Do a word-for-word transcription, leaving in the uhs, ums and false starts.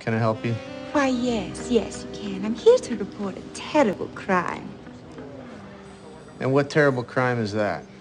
Can I help you? Why, yes, yes, you can. I'm here to report a terrible crime. And what terrible crime is that?